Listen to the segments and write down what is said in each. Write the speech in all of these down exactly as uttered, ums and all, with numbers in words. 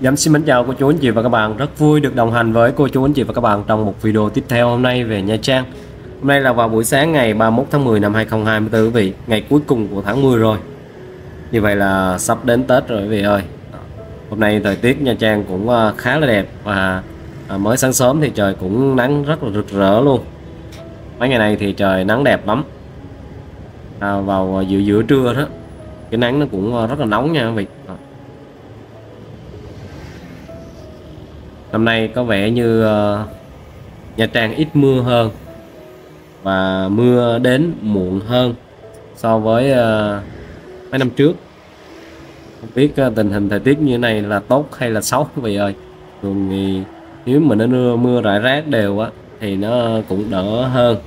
Dạ, xin mến chào cô chú anh chị và các bạn, rất vui được đồng hành với cô chú anh chị và các bạn trong một video tiếp theo hôm nay về Nha Trang. Hôm nay là vào buổi sáng ngày ba mươi mốt tháng mười năm hai nghìn không trăm hai mươi tư quý vị, ngày cuối cùng của tháng mười rồi. Như vậy là sắp đến Tết rồi quý vị ơi. Hôm nay thời tiết Nha Trang cũng khá là đẹp và mới sáng sớm thì trời cũng nắng rất là rực rỡ luôn. Mấy ngày này thì trời nắng đẹp lắm. À, vào giữa giữa trưa đó, cái nắng nó cũng rất là nóng nha quý vị. Năm nay có vẻ như uh, Nha Trang ít mưa hơn và mưa đến muộn hơn so với uh, mấy năm trước. Không biết uh, tình hình thời tiết như này là tốt hay là xấu quý vị ơi. Thường thì nếu mà nó mưa, mưa rải rác đều á thì nó cũng đỡ hơn.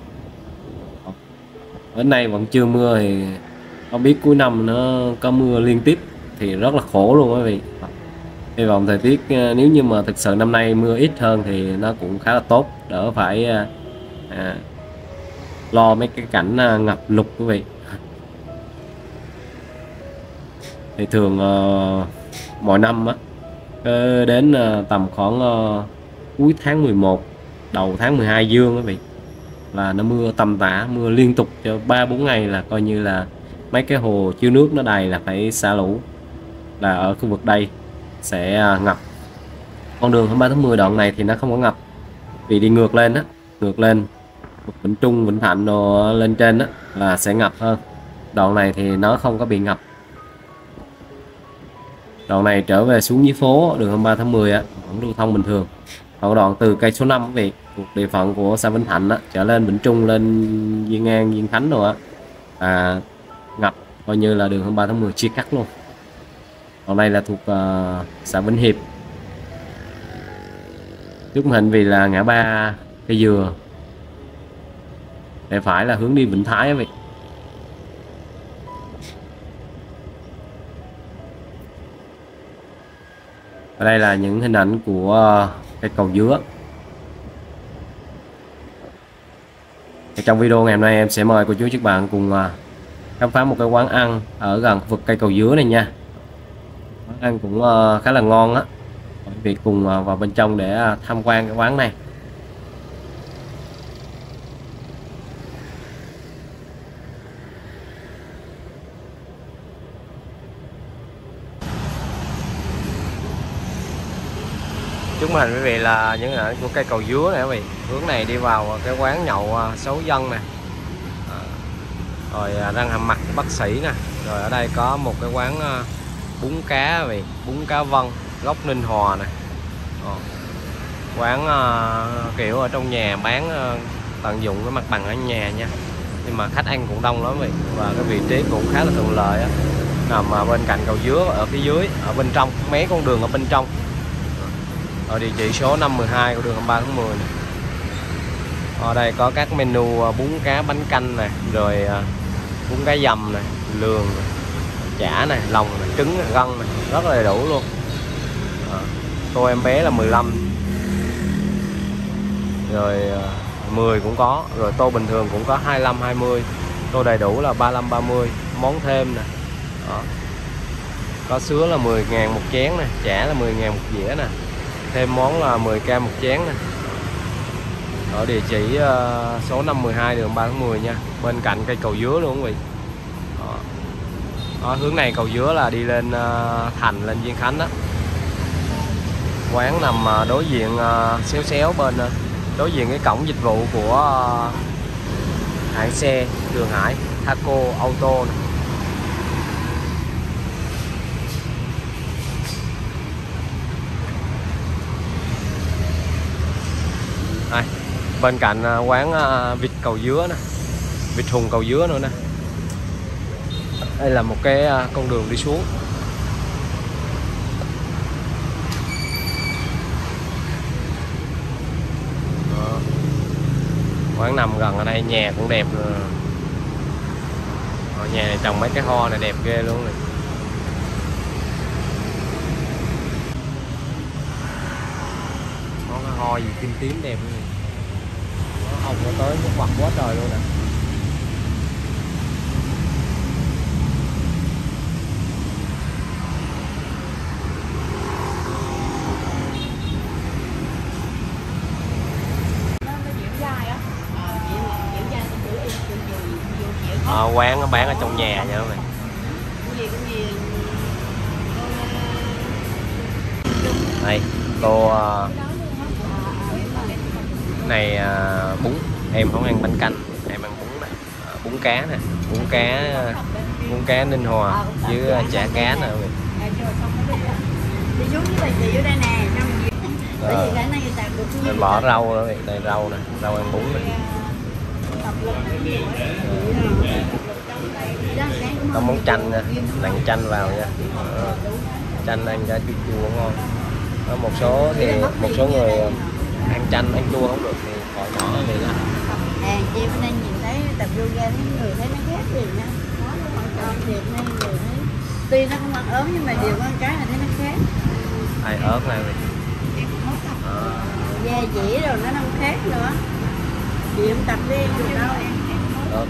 Bữa nay vẫn chưa mưa thì không biết cuối năm nó có mưa liên tiếp thì rất là khổ luôn quý vị. Hy vọng thời tiết nếu như mà thực sự năm nay mưa ít hơn thì nó cũng khá là tốt, đỡ phải à, lo mấy cái cảnh à, ngập lụt quý vị. Thì thường à, mỗi năm á đến à, tầm khoảng à, cuối tháng mười một đầu tháng mười hai dương quý vị là nó mưa tầm tã, mưa liên tục cho ba bốn ngày là coi như là mấy cái hồ chứa nước nó đầy là phải xả lũ, là ở khu vực đây sẽ ngập. Con đường hai mươi ba tháng mười đoạn này thì nó không có ngập vì đi ngược lên á, ngược lên Vĩnh Trung, Vĩnh Thạnh đồ lên trên á là sẽ ngập hơn. Đoạn này thì nó không có bị ngập. Đoạn này trở về xuống dưới phố đường hai mươi ba tháng mười á vẫn lưu thông bình thường. Còn đoạn từ cây số năm quý vị thuộc địa phận của xã Vĩnh Thạnh á trở lên Vĩnh Trung, lên Diên An, Diên Khánh rồi á à, ngập, coi như là đường hai mươi ba tháng mười chia cắt luôn. Còn đây là thuộc uh, xã Vĩnh Hiệp. Trước hình vì là ngã ba cây dừa, để phải là hướng đi Vĩnh Thái vậy. Ở đây là những hình ảnh của uh, cây cầu dứa. Thì trong video ngày hôm nay em sẽ mời cô chú các bạn cùng uh, khám phá một cái quán ăn ở gần khu vực cây cầu dứa này nha. Quán ăn cũng uh, khá là ngon á. Quý vị cùng uh, vào bên trong để uh, tham quan cái quán này. Chúng mình quý vị là những hình ảnh của cây cầu dứa này quý vị. Hướng này đi vào cái quán nhậu uh, Xấu Dân nè. À, rồi uh, răng hàm mặt bác sĩ nè. Rồi ở đây có một cái quán uh, bún cá quý vị, bún cá Vân gốc Ninh Hòa này. Ờ. Quán uh, kiểu ở trong nhà bán uh, tận dụng cái mặt bằng ở nhà nha, nhưng mà khách ăn cũng đông lắm quý vị, và cái vị trí cũng khá là thuận lợi á, nằm uh, bên cạnh cầu dứa ở phía dưới, ở bên trong mấy con đường ở bên trong, ở địa chỉ số năm mười hai của đường hai mươi ba tháng mười này. Ở đây có các menu uh, bún cá bánh canh này, rồi uh, bún cá dầm này, lườn này, chả này, lòng này, trứng này, gân này, rất là đầy đủ luôn. À, tô em bé là mười lăm, rồi mười cũng có, rồi tô bình thường cũng có hai mươi lăm, hai mươi, tô đầy đủ là ba mươi lăm, ba mươi, món thêm nè. Đó. Có sứa là mười ngàn một chén nè, chả là mười ngàn một dĩa nè, thêm món là mười k một chén nè. Ở địa chỉ uh, số năm mười hai đường ba tháng mười nha, bên cạnh cây cầu dứa luôn quý vị. Đó. Đó, hướng này cầu dứa là đi lên uh, Thành, lên Diên Khánh đó. Quán nằm uh, đối diện uh, xéo xéo bên uh, đối diện cái cổng dịch vụ của uh, hãng xe Trường Hải Thaco Auto này. Đây, bên cạnh uh, quán uh, vịt cầu dứa nè, vịt hùng cầu dứa nữa nè. Đây là một cái uh, con đường đi xuống. Đó. Quán nằm gần ở đây, nhà cũng đẹp rồi. Ở nhà này trồng mấy cái hoa này đẹp ghê luôn này. Có cái hoa gì kim tím đẹp luôn này. Nó hồng nó tới nó quặt quá trời luôn nè. Ờ, quán nó bán ở trong nhà nha các bạn. Đây cô này bún, em không ăn bánh canh, em ăn bún này, bún cá nè, bún cá bún cá Ninh Hòa với chả cá nè. Đi xuống với bà chị ở đây nè, bởi vì cái này tạt được mình bỏ rau nữa, đây rau nè, rau ăn bún này. Có món chanh nha, nặng chanh vào nha. À, chanh ăn cho chua chua ngon. Có một số thì một số người ăn chanh ăn chua không được thì khỏi bỏ này ra. À, chị bên đây nhìn thấy tập yoga thấy người thấy nó ghét gì nha. Nó không con thiệt nên người thấy tuy nó không ăn ớm nhưng mà điều có cái là thấy nó khác. Ai ớt này. Da dĩ rồi nó không khác nữa. Chị không tập đi em được đâu em. Ớt.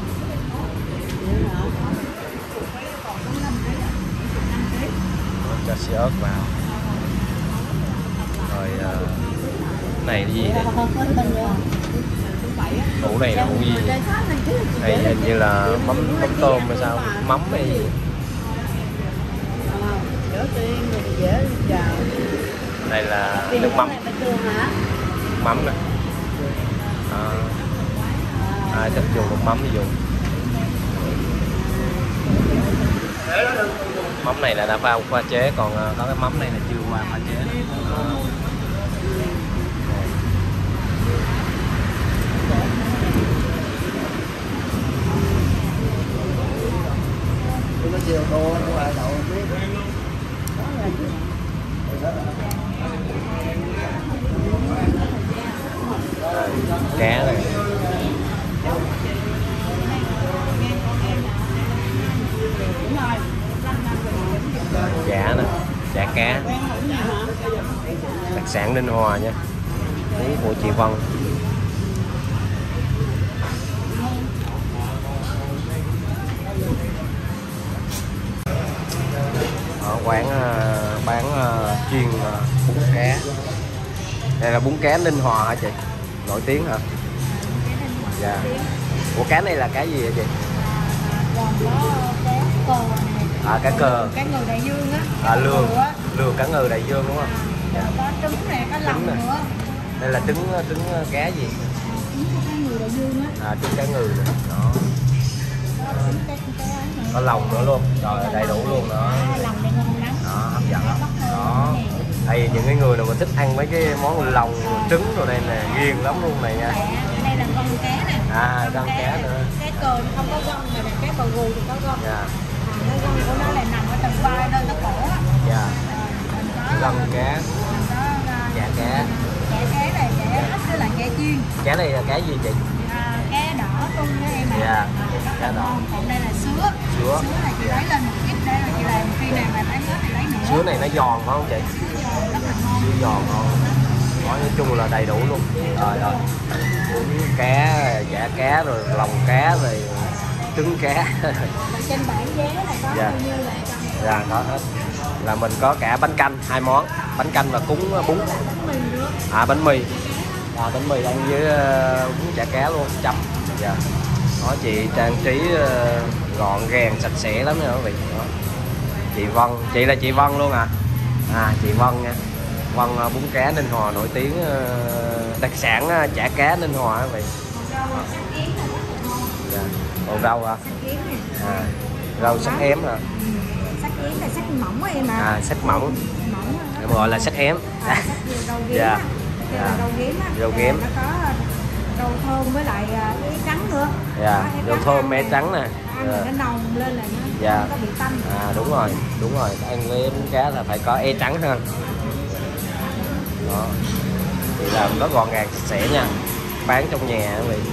Cho xí ớt vào. Rồi uh, này cái gì đây? Củ này là củ gì? Này hình như là mắm mắm tôm hay sao? Mắm hay gì? Đây là nước mắm. Mắm nè. À, ai thích dùng nước mắm thì dùng. Mắm này là đã pha pha chế, còn có cái mắm này là chưa qua pha chế. Cá này. Chả nè, chả cá. Đặc sản Ninh Hòa nha. Bún của chị Vân. Ở quán uh, bán uh, chuyên uh, bún cá. Đây là bún cá Ninh Hòa hả chị? Nổi tiếng hả? Dạ. Ủa cá này là cá gì hả chị? À, cá cờ. Cá ngừ đại dương á. À, lường. Lường cá ngừ đại dương đúng không? Dạ. Có trứng nè, có lòng nữa. Đây là trứng trứng cá gì? Trứng cá ngừ đại dương á. À, trứng cá ngừ nè. Đó. Có lòng nữa luôn. Rồi đầy đủ luôn đó. Lòng này ngon lắm. Đó, hấp dẫn lắm. Đó. Đây những cái người nào mà thích ăn mấy cái món lòng trứng rồi đây nè, ghiền lắm luôn này nha. Đây là con cá nè. À, con cá nữa. Cá cờ không có gân mà là cá bầu gù thì có gân. Dạ. Cái gân của nó là nằm ở tầng vai nơi cái cổ á. Dạ. Gân cá. Chả cá. Chả cá này chả ếch với lại chả chiên. Cá này là cá gì chị? À, cá đỏ tung đó em ạ. Dạ. Cá đỏ. Còn đây là sứa. Sứa. Sứa là chị lấy lên một ít, đây là chị làm khi nào mà lấy hết thì lấy nữa. Sứa này nó giòn phải không chị? Rất là ngon. Sứa giòn ngon. Nói chung là đầy đủ luôn. Rồi rồi. Bún cá, chả cá rồi lòng cá rồi trứng cá. Trên bảng giá này có dạ. bao nhiêu là trong này? Dạ có hết. Là mình có cả bánh canh hai món, bánh canh và cúng bún. À, bánh mì. À, bánh mì ăn với uh, bún chả cá luôn, chấm. Dạ. Đó, chị trang trí uh, gọn gàng sạch sẽ lắm nha quý vị. Đó. Chị Vân, chị là chị Vân luôn à? À, chị Vân nha. Vân uh, bún cá Ninh Hòa nổi tiếng, uh, đặc sản uh, chả cá Ninh Hòa quý vị. Dạ. Còn rau hả? À, rau sắc ém hả? Sắc yếm là sắc mỏng em ạ. À, sắc mỏng. Mỏng. Em gọi là sắc ém. À, sắc rau ghém. Dạ. Dạ. Rau ghém á. Rau ghém. Nó có rau thơm với lại cái trắng nữa. Dạ, rau thơm mé trắng nè. Ăn dạ. Rồi nó nồng lên là nó dạ. có bị tanh. À, đúng rồi, đúng rồi. Ăn với bún cá là phải có e trắng ha. Đó. Thì làm rất gọn gàng sạch sẽ nha. Bán trong nhà quý vị.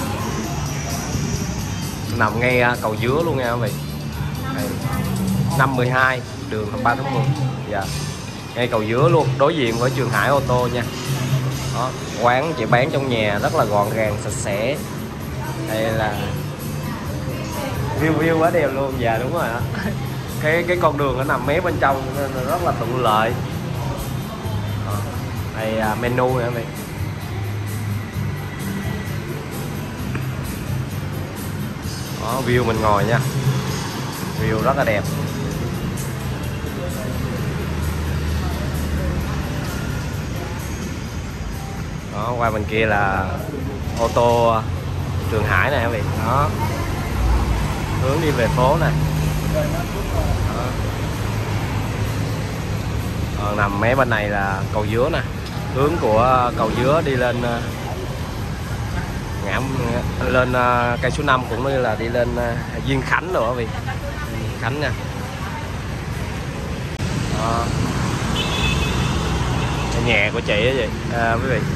Nằm ngay cầu Dứa luôn nha quý vị. năm mười hai đường ba tháng mười. Dạ. Ngay cầu Dứa luôn, đối diện với Trường Hải ô tô nha. Đó, quán chị bán trong nhà rất là gọn gàng sạch sẽ. Đây là view view quá đẹp luôn. Dạ đúng rồi đó. Cái cái con đường nó nằm mé bên trong nên rất là thuận lợi. Đó. Đây là menu nữa đây. Đó, view mình ngồi nha, view rất là đẹp. Đó, qua bên kia là ô tô Trường Hải này các vị. Đó, hướng đi về phố này. Đó. Còn nằm mé bên này là cầu Dứa nè, hướng của cầu Dứa đi lên ngã lên cây số năm, cũng như là đi lên Duyên Khánh rồi quý vị. Khánh nha. Đó. Nhà của chị á gì à, quý vị.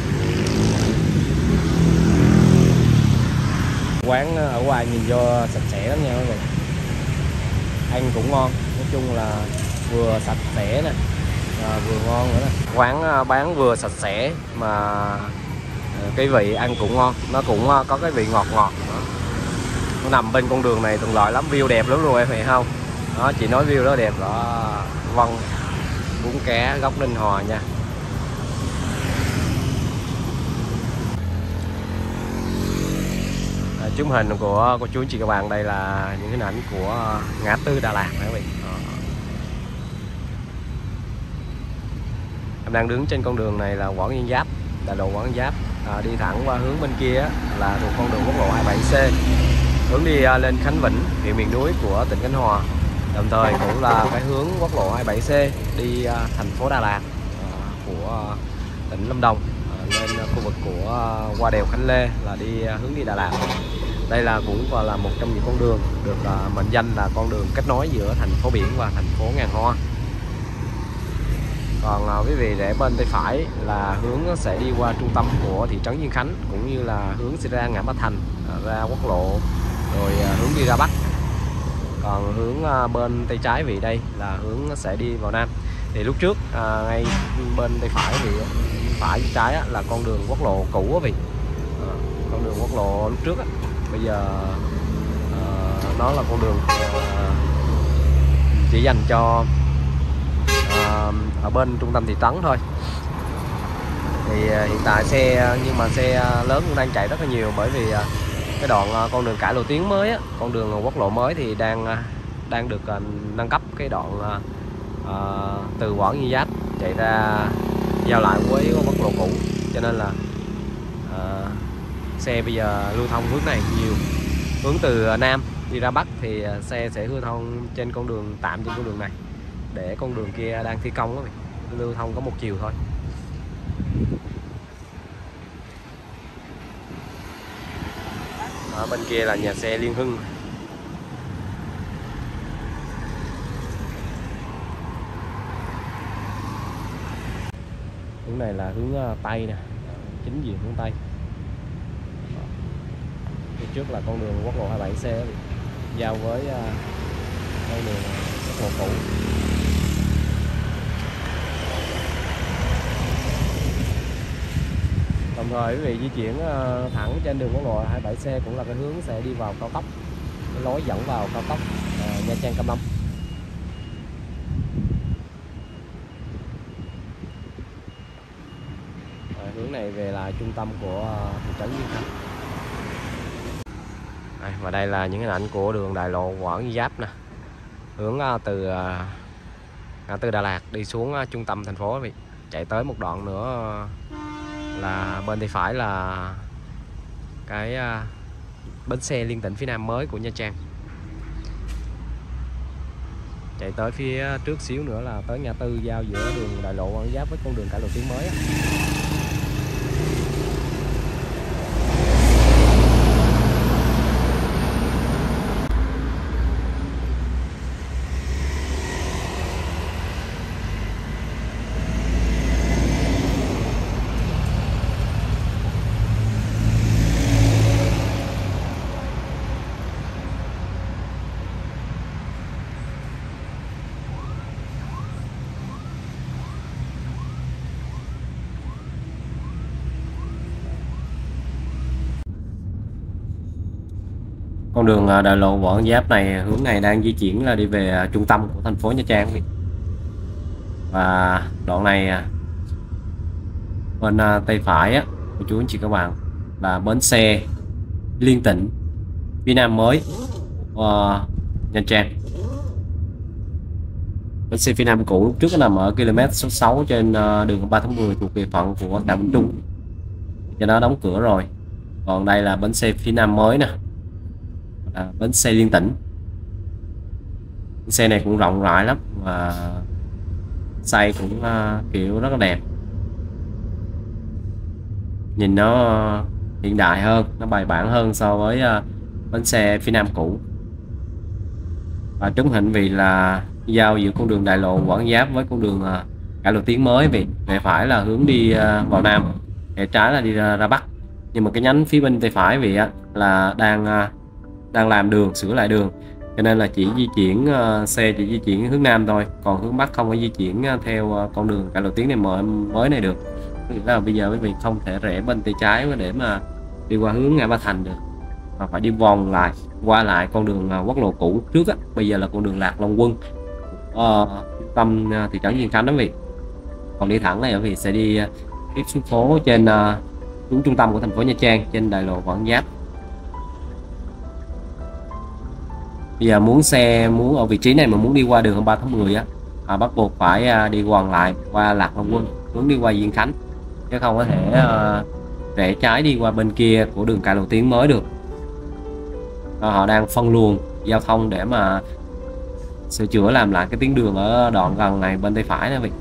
Quán ở ngoài nhìn vô sạch sẽ lắm nha quý vị, ăn cũng ngon, nói chung là vừa sạch sẽ nè, à, vừa ngon nữa nè. Quán bán vừa sạch sẽ mà cái vị ăn cũng ngon, nó cũng có cái vị ngọt ngọt đó. Nó nằm bên con đường này thuận lợi lắm, view đẹp lắm luôn em phải không? Đó, chị nói view đó đẹp đó. Vâng, bún cá gốc Ninh Hòa nha. À, chụp hình của cô chú anh chị các bạn, đây là những hình ảnh của ngã tư Đà Lạt này quý vị. Em đang đứng trên con đường này là Quảng Yên Giáp, đại lộ Quảng Yên Giáp. À, đi thẳng qua hướng bên kia là thuộc con đường quốc lộ hai mươi bảy C, hướng đi lên Khánh Vĩnh, huyện miền núi của tỉnh Khánh Hòa. Đồng thời cũng là cái hướng quốc lộ hai mươi bảy C đi thành phố Đà Lạt của tỉnh Lâm Đồng, lên khu vực của qua đèo Khánh Lê là đi hướng đi Đà Lạt. Đây là cũng còn là một trong những con đường được mệnh danh là con đường kết nối giữa thành phố biển và thành phố ngàn hoa. Còn quý vị rẽ bên tay phải là hướng sẽ đi qua trung tâm của thị trấn Duyên Khánh, cũng như là hướng sẽ ra ngã Ba Thành, ra quốc lộ, rồi hướng đi ra Bắc. Còn hướng bên tay trái vị đây là hướng sẽ đi vào Nam. Thì lúc trước à, ngay bên tay phải thì phải trái á, là con đường quốc lộ cũ á vị, à, con đường quốc lộ lúc trước á. Bây giờ à, nó là con đường à, chỉ dành cho à, ở bên trung tâm thị trấn thôi. Thì à, hiện tại xe nhưng mà xe lớn cũng đang chạy rất là nhiều, bởi vì à, cái đoạn à, con đường cải lộ tuyến mới á, con đường quốc lộ mới thì đang à, đang được à, nâng cấp cái đoạn à, à, từ Quảng Yên Giáp chạy ra giao lại với quốc lộ cũ, cho nên là à, xe bây giờ lưu thông hướng này nhiều. Hướng từ Nam đi ra Bắc thì xe sẽ lưu thông trên con đường tạm trên con đường này, để con đường kia đang thi công đó, lưu thông có một chiều thôi. Ở bên kia là nhà xe Liên Hưng. Hướng này là hướng Tây nè, chính diện hướng Tây. Phía trước là con đường quốc lộ hai mươi bảy C giao với con đường quốc lộ cũ. Đồng thời quý vị di chuyển thẳng trên đường quốc lộ hai mươi bảy C cũng là cái hướng sẽ đi vào cao tốc, cái lối dẫn vào cao tốc uh, Nha Trang Cam Lâm. Uh, hướng này về là trung tâm của uh, thị trấn Duyên Khánh. Đây, và đây là những hình ảnh của đường đại lộ Quảng Yên Giáp nè, hướng uh, từ uh, ngã tư Đà Lạt đi xuống uh, trung tâm thành phố quý vị. Chạy tới một đoạn nữa uh, là bên tay phải là cái uh, bến xe liên tỉnh phía Nam mới của Nha Trang. Chạy tới phía trước xíu nữa là tới ngã tư giao giữa đường đại lộ Quảng Giáp với con đường cải lộ tuyến mới á. Con đường đại lộ Quảng Yên Giáp này, hướng này đang di chuyển là đi về trung tâm của thành phố Nha Trang. Và đoạn này bên tay phải á, của chú anh chị các bạn là bến xe liên tỉnh phía Nam mới uh, Nha Trang. Bến xe phía Nam cũ lúc trước nó nằm ở km số sáu trên uh, đường ba tháng mười thuộc địa phận của Cảng Vĩnh Trung, cho nó đóng cửa rồi. Còn đây là bến xe phía Nam mới nè, à, bến xe liên tỉnh. Bến xe này cũng rộng rãi lắm và xây cũng uh, kiểu rất là đẹp, nhìn nó uh, hiện đại hơn, nó bài bản hơn so với uh, bến xe phía Nam cũ. Và trúng hình vì là giao giữa con đường đại lộ Quảng Giáp với con đường uh, cải lộ Tiến mới, vì về phải là hướng đi uh, vào Nam, để trái là đi ra, ra Bắc. Nhưng mà cái nhánh phía bên tay phải vì uh, là đang uh, đang làm đường, sửa lại đường, cho nên là chỉ di chuyển uh, xe chỉ di chuyển hướng Nam thôi, còn hướng Bắc không có di chuyển uh, theo uh, con đường cải lộ Tiến này mới, mới này được. Tức là bây giờ quý vị không thể rẽ bên tay trái để mà đi qua hướng Ngã Ba Thành được, mà phải đi vòng lại qua lại con đường uh, quốc lộ cũ trước á. Bây giờ là con đường Lạc Long Quân, uh, tâm uh, thị trấn Diên Khánh đó vị. Còn đi thẳng này ở vị sẽ đi uh, tiếp xuống phố trên uh, xuống trung tâm của thành phố Nha Trang trên đại lộ Quảng Giáp. Bây giờ muốn xe muốn ở vị trí này mà muốn đi qua đường ba tháng mười á, à, bắt buộc phải uh, đi vòng lại qua Lạc Long Quân hướng đi qua Diên Khánh, chứ không có thể uh, rẽ trái đi qua bên kia của đường cải lộ Tiến mới được. À, họ đang phân luồng giao thông để mà sửa chữa làm lại cái tuyến đường ở đoạn gần này bên tay phải đó vị.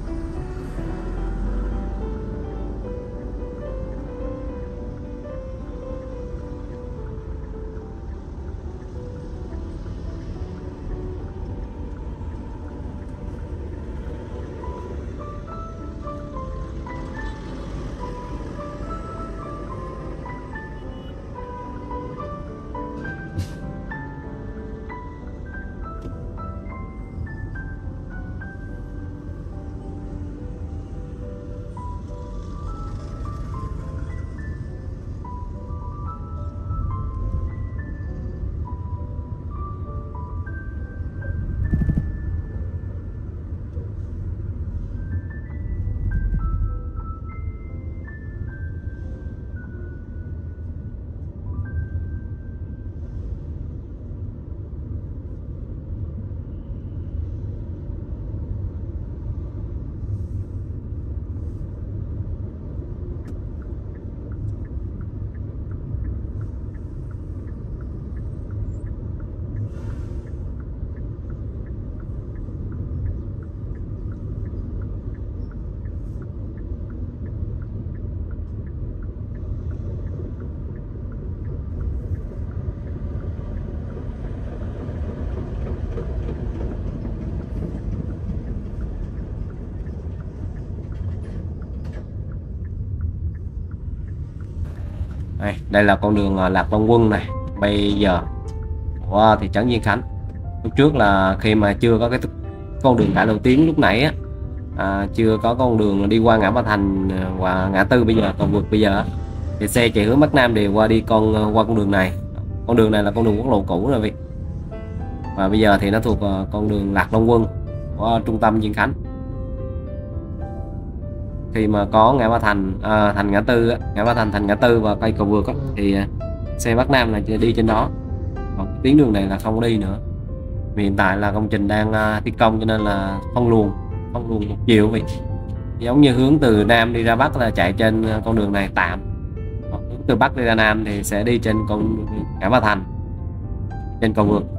Đây, đây là con đường Lạc Long Quân này bây giờ của thị trấn Diên Khánh. Lúc trước là khi mà chưa có cái con đường cải lộ Tiến lúc nãy á, à, chưa có con đường đi qua Ngã Ba Thành và ngã tư bây giờ còn vượt bây giờ thì xe chạy hướng Bắc Nam đều qua đi con qua con đường này. Con đường này là con đường quốc lộ cũ rồi vị, và bây giờ thì nó thuộc con đường Lạc Long Quân của trung tâm Diên Khánh. Khi mà có Ngã Ba Thành à, thành ngã tư á, Ngã Ba Thành thành ngã tư và cây cầu vượt á, thì xe Bắc Nam là đi trên đó, còn tuyến đường này là không đi nữa. Vì hiện tại là công trình đang uh, thi công cho nên là phân luồng phân luồng một chiều vậy, giống như hướng từ Nam đi ra Bắc là chạy trên con đường này tạm, còn hướng từ Bắc đi ra Nam thì sẽ đi trên con Ngã Ba Thành trên cầu vượt.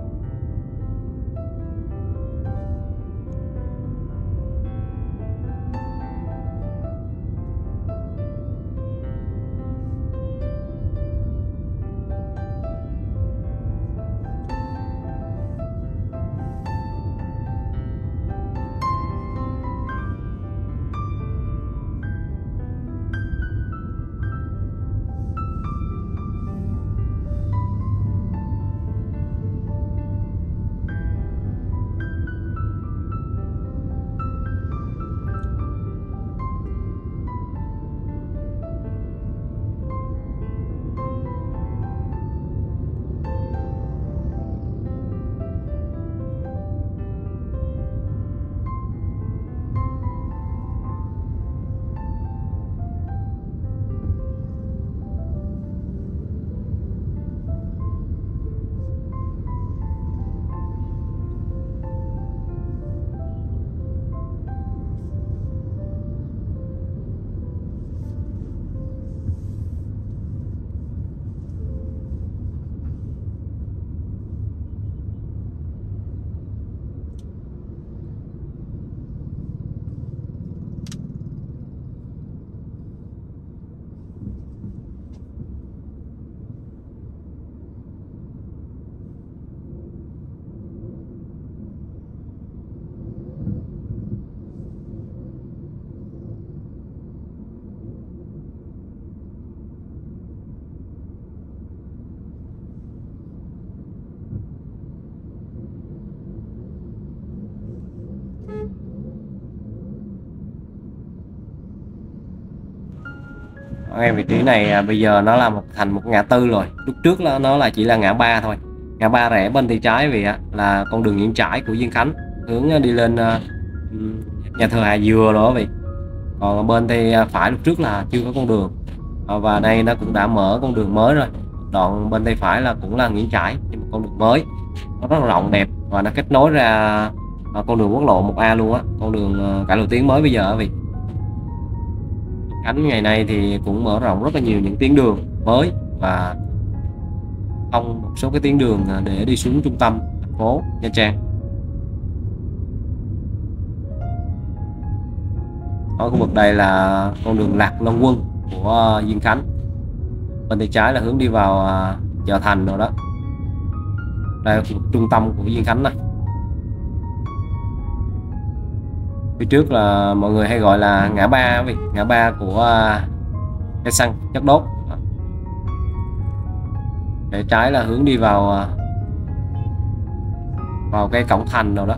Ở ngay vị trí này à, bây giờ nó là một thành một ngã tư rồi. Lúc trước là nó là chỉ là ngã ba thôi. Ngã ba rẽ bên tay trái vì à, là con đường Nguyễn Trãi của Diên Khánh, hướng đi lên à, nhà thờ Hà Dừa đó vậy. Còn ở bên tay phải lúc trước là chưa có con đường, à, và đây nó cũng đã mở con đường mới rồi. Đoạn bên tay phải là cũng là Nguyễn Trãi, nhưng một con đường mới, nó rất là rộng đẹp và nó kết nối ra à, con đường quốc lộ một A luôn á, con đường à, cải lộ Tiến mới bây giờ vì Khánh ngày nay thì cũng mở rộng rất là nhiều những tuyến đường mới và thông một số cái tuyến đường để đi xuống trung tâm thành phố Nha Trang. Ở khu vực đây là con đường Lạc Long Quân của Diên Khánh, bên tay trái là hướng đi vào chợ Thành rồi đó. Đây là khu vực trung tâm của Diên Khánh này. Phía trước là mọi người hay gọi là ngã ba, vì ngã ba của cây xăng chất đốt. Để trái là hướng đi vào vào cái cổng Thành rồi đó.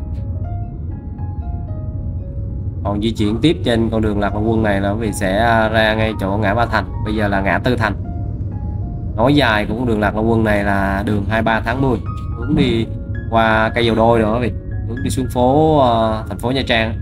Còn di chuyển tiếp trên con đường Lạc Long Quân này là vì sẽ ra ngay chỗ ngã ba Thành, bây giờ là ngã tư Thành. Nối dài của con đường Lạc Long Quân này là đường hai mươi ba tháng mười, hướng đi qua cây Dầu Đôi nữa, vì hướng đi xuống phố uh, thành phố Nha Trang.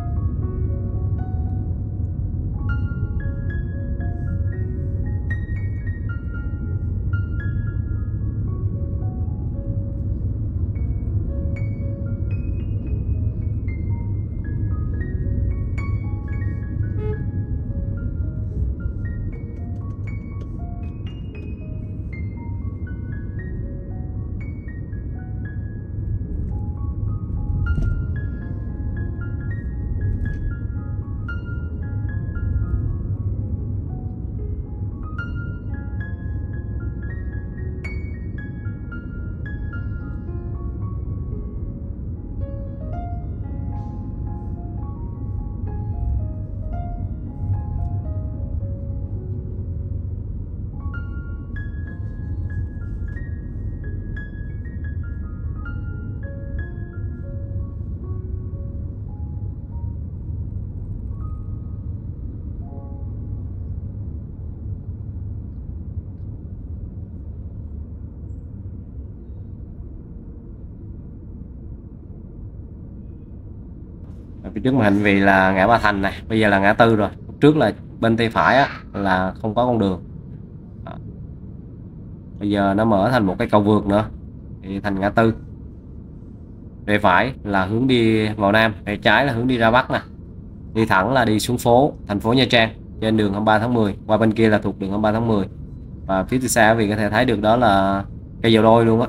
Phía trước màn hình vì là ngã ba Thành này, bây giờ là ngã tư rồi. Lúc trước là bên tay phải á, là không có con đường. Đó. Bây giờ nó mở thành một cái cầu vượt nữa thì thành ngã tư. Bên phải là hướng đi vào Nam, bên trái là hướng đi ra Bắc nè. Đi thẳng là đi xuống phố thành phố Nha Trang trên đường hai mươi ba tháng mười, qua bên kia là thuộc đường hai mươi ba tháng mười. Và phía từ xa vì có thể thấy được đó là cây Dầu Đôi luôn á.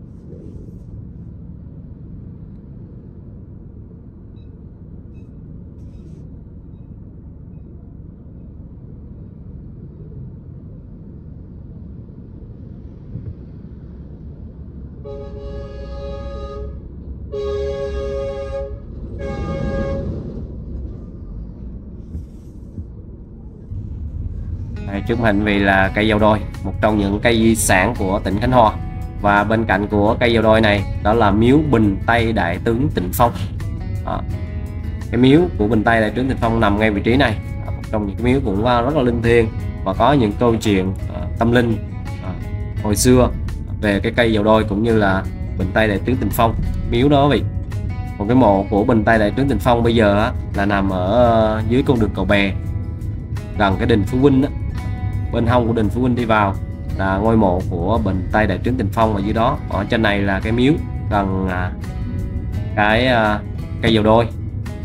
Trước hình vì là cây Dầu Đôi, một trong những cây di sản của tỉnh Khánh Hòa. Và bên cạnh của cây Dầu Đôi này đó là miếu Bình Tây Đại Tướng Tịnh Phong. Đó. Cái miếu của Bình Tây Đại Tướng Tịnh Phong nằm ngay vị trí này, một trong những cái miếu cũng rất là linh thiêng và có những câu chuyện uh, tâm linh uh, hồi xưa về cái cây Dầu Đôi cũng như là Bình Tây Đại Tướng Tịnh Phong, miếu đó vị. Còn cái mộ của Bình Tây Đại Tướng Tịnh Phong bây giờ á, là nằm ở dưới con đường Cầu Bè gần cái đình Phú Vinh đó. Bên hông của đình Phú Vinh đi vào là ngôi mộ của Bình Tây Đại Tướng Tịnh Phong, ở dưới đó ở trên này là cái miếu gần à, cái à, cây Dầu Đôi.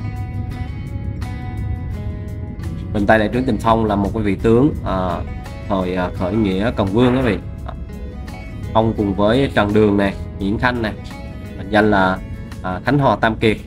Bình Tây Đại Tướng Tịnh Phong là một cái vị tướng à, thời à, khởi nghĩa Cần Vương đó vị. Ông cùng với Trần Đường này, Nguyễn Khanh này, mệnh danh là à, Khánh Hòa Tam Kiệt.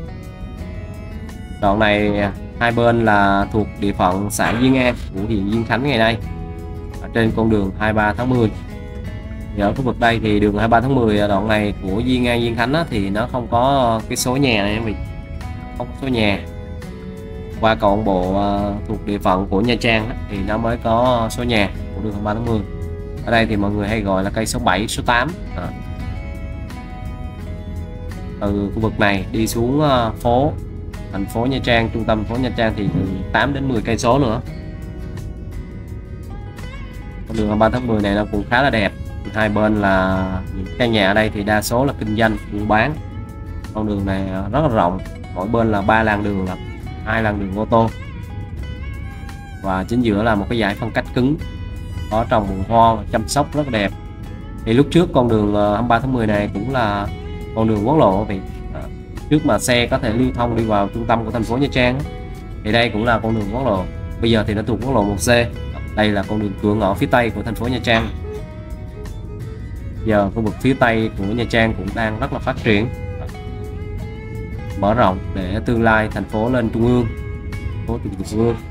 Đoạn này hai bên là thuộc địa phận xã Diên An của huyện Diên Khánh ngày nay, ở trên con đường hai mươi ba tháng mười. Thì ở khu vực đây thì đường hai mươi ba tháng mười đoạn này của Diên An Diên Khánh á, thì nó không có cái số nhà này, vì không có số nhà. Qua cầu bộ uh, thuộc địa phận của Nha Trang á, thì nó mới có số nhà của đường hai mươi ba tháng mười. Ở đây thì mọi người hay gọi là cây số bảy, số tám. À. từ khu vực này đi xuống uh, phố thành phố Nha Trang, trung tâm phố Nha Trang thì từ tám đến mười cây số nữa. Con đường hai mươi ba tháng mười này nó cũng khá là đẹp. Hai bên là những căn nhà ở đây thì đa số là kinh doanh buôn bán. Con đường này rất là rộng, mỗi bên là ba làn đường, là hai làn đường ô tô, và chính giữa là một cái dải phân cách cứng, có trồng vườn hoa, chăm sóc rất là đẹp. Thì lúc trước con đường hai mươi ba tháng mười này cũng là con đường quốc lộ vì trước mà xe có thể lưu thông đi vào trung tâm của thành phố Nha Trang, thì đây cũng là con đường quốc lộ. Bây giờ thì nó thuộc quốc lộ một C. Đây là con đường cửa ngõ phía tây của thành phố Nha Trang. Giờ khu vực phía tây của Nha Trang cũng đang rất là phát triển, mở rộng để tương lai thành phố lên trung ương, thành phố trực thuộc trung ương.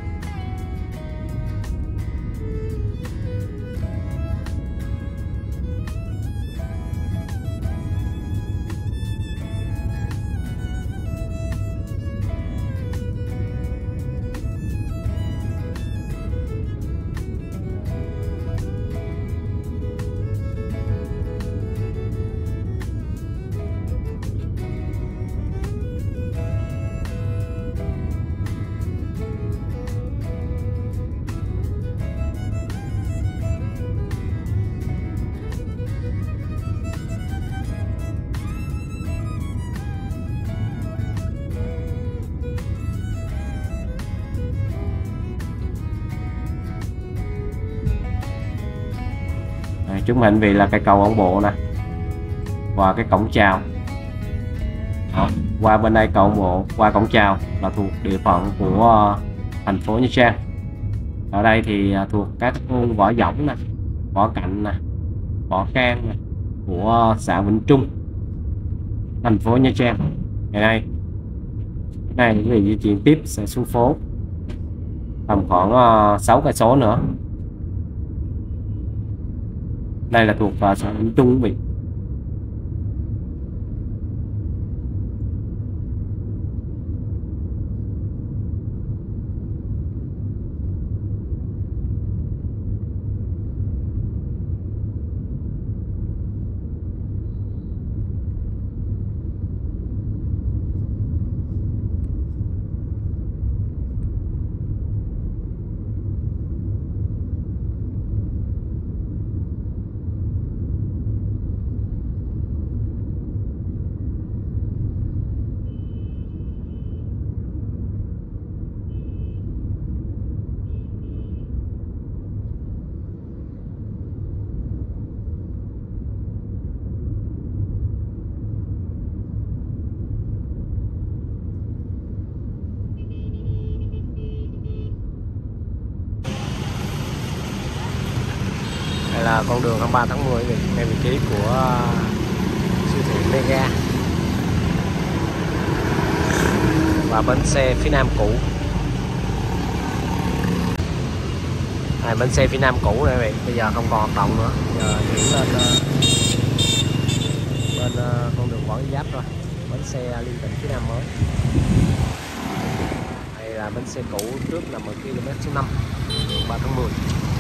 Trước mặt anh vị là cây cầu ông Bộ nè, và cái cổng chào. Đó, qua bên đây cầu ông Bộ, qua cổng chào là thuộc địa phận của uh, thành phố Nha Trang. Ở đây thì uh, thuộc các thôn Võ Dõng nè, Võ Cạnh nè, Võ Can nè, của uh, xã Vĩnh Trung, thành phố Nha Trang. Ngày nay này quý vị di chuyển tiếp sẽ xuống phố tầm khoảng uh, sáu cây số nữa. Đây là thuộc vào xã Vĩnh Trung quý vị. Đây là con đường hai mươi ba tháng mười ngay vị trí của siêu thị Mega và bến xe phía nam cũ. Này, bến xe phía nam cũ này vậy, bây giờ không còn hoạt động nữa, giờ chuyển lên bên con đường Võ Giáp rồi, bến xe liên tỉnh phía nam mới. Đây là bến xe cũ, trước là một ki lô mét số năm, ba tháng mười.